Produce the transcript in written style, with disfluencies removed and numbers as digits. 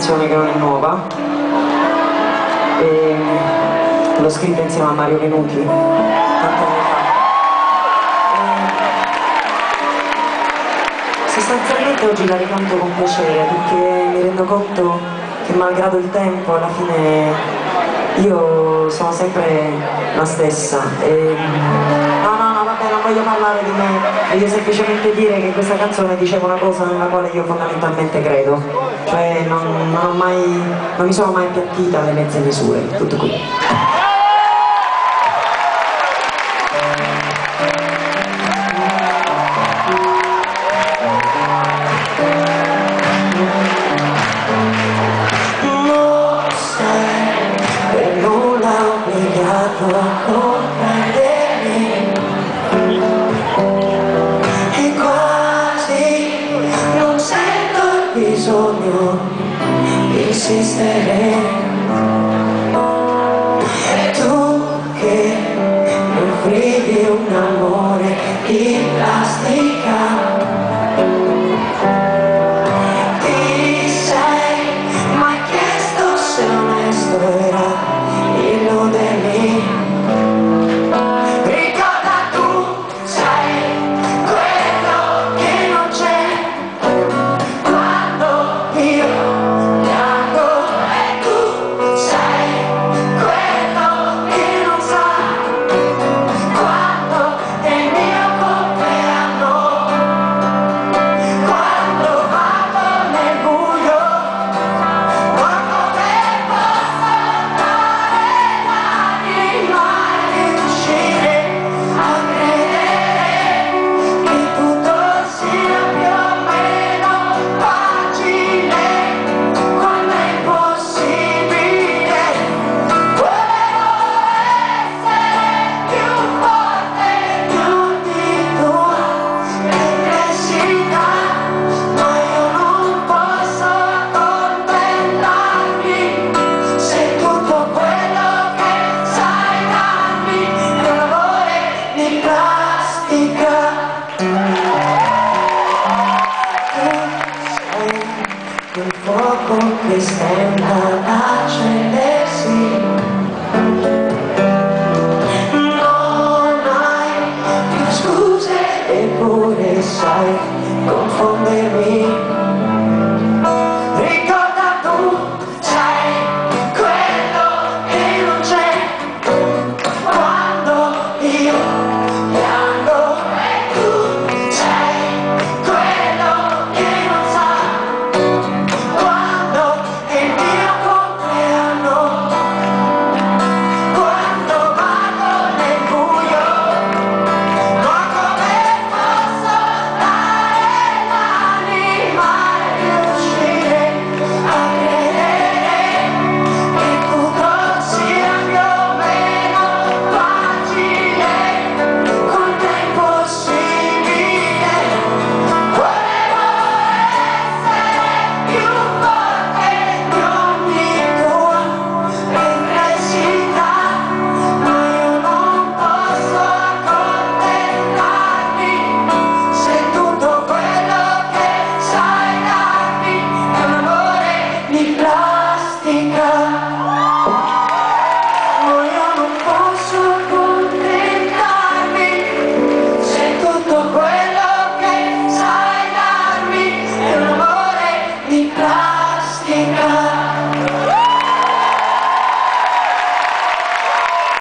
canzone che non è nuova, e l'ho scritta insieme a Mario Venuti tanti anni fa. Sostanzialmente oggi la ricanto con piacere perché mi rendo conto che malgrado il tempo alla fine io sono sempre la stessa e... No, vabbè, non voglio parlare di me, voglio semplicemente dire che questa canzone diceva una cosa nella quale io fondamentalmente credo, cioè non mi sono mai appiattita alle mezze misure, tutto qui. E quasi non sento il bisogno di insistere. E tu che mi offrivi un amore di plastica, ti sei mai chiesto se onesto era illudermi? Il fuoco che stenta ad accendersi, non hai più scuse eppure sai confondermi.